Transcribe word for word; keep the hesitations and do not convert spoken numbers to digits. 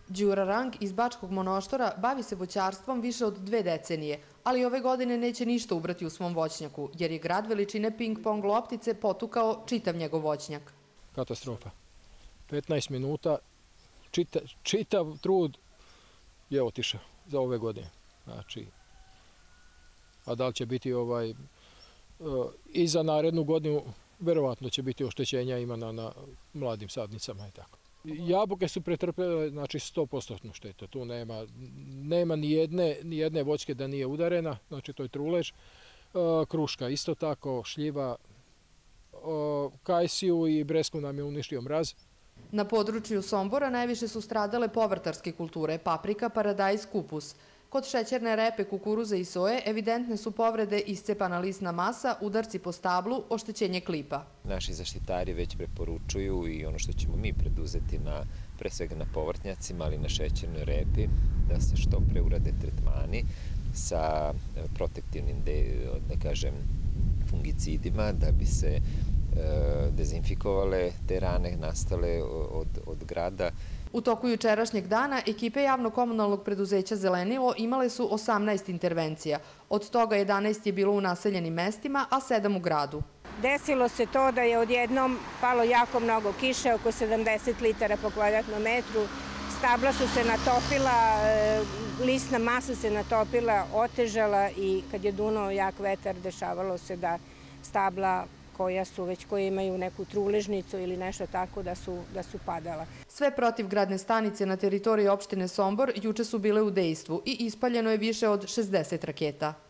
Đura Rang iz Bačkog Monoštora bavi se voćarstvom više od dve decenije, ali ove godine neće ništa ubrati u svom voćnjaku, jer je grad veličine ping-pong loptice potukao čitav njegov voćnjak. Katastrofa. petnaest minuta, čita, čitav trud je otišao za ove godine. Znači, a da li će biti ovaj, i za narednu godinu, verovatno će biti oštećenja imana na mladim sadnicama i tako. Jabuke su pretrpele, znači sto posto štetu. Tu nema, nema ni jedne, ni jedne voćke da nije udarena, znači to je trulež. Kruška isto tako, šljiva, kajsiju i bresku nam je uništio mraz. Na području Sombora najviše su stradale povrtarske kulture, paprika, paradajz, kupus. Kod šećerne repe, kukuruza i soje evidentne su povrede, iscepana lisna masa, udarci po stablu, oštećenje klipa. Naši zaštitari već preporučuju i ono što ćemo mi preduzeti na, pre svega na povrtnjacima, ali na šećernoj repi, da se što pre urade tretmani sa protektivnim, da kažem, fungicidima, da bi se dezinfikovale te rane nastale od, od grada. U toku jučerašnjeg dana ekipe javno-komunalnog preduzeća Zelenilo imale su osamnaest intervencija. Od toga jedanaest je bilo u naseljenim mestima, a sedam u gradu. Desilo se to da je odjednom palo jako mnogo kiše, oko sedamdeset litara po kvadratnom metru. Stabla su se natopila, lisna masa se natopila, otežala i kad je dunuo jak vetar, dešavalo se da stabla koja su već koje imaju neku truležnicu ili nešto tako da su, da su padala. Sve protivgradne stanice na teritoriji opštine Sombor juče su bile u dejstvu i ispaljeno je više od šezdeset raketa.